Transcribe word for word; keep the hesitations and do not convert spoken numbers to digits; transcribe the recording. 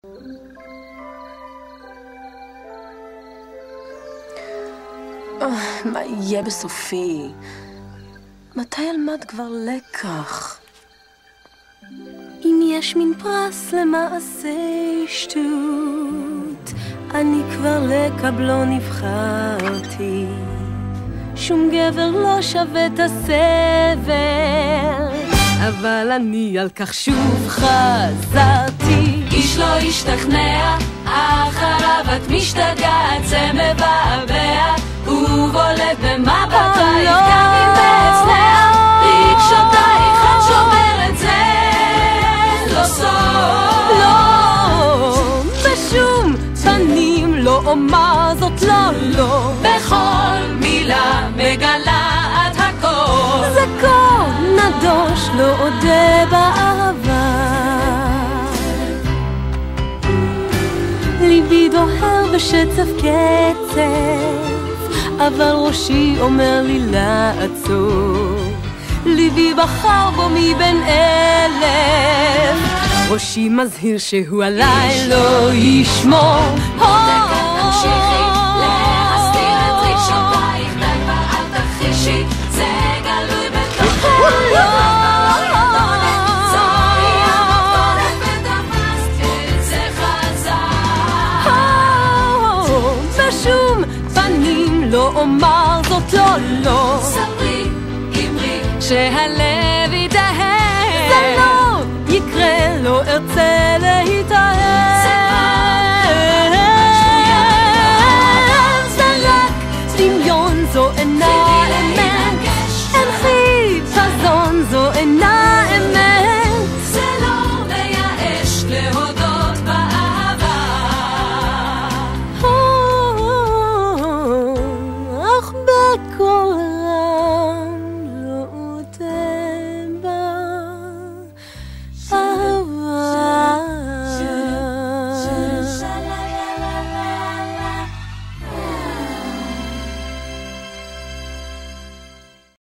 מה יהיה בסופי? מתי אלמד כבר לקח? אם יש מין פרס למעשה שטות, אני כבר לקבלו נבחרתי. שום גבר לא שווה את הסבל, אבל אני על כך שוב חזרתי. איש לא השתכנע, אחריו את משתגעת, זה מבעבע ובולט במבטייך, גם אם מאצלך רגשותייך, את שומרת זה לא סוף. לא, בשום פנים לא אומר זאת לא לא, בכל מילה מגלה את הכל. זה כה נדוש לא עודה באהבה, ליבי דוהר בשצף קצף, אבל ראשי אומר לי לעצור. ליבי בחר בו מבין אלף, ראשי מזהיר שהוא עליי לא ישמור. דקה תמשיכי להסתיר את רגשותייך, די כבר אל תחישי, זה גלוי בתוכך. זוהי המתכונת ותפסת את זה חזק. בשום פנים לא אומר זאת לא לא, ספרי אמרי שהלב יתאהב, זה לא יקרה, לא ארצה להתאהב.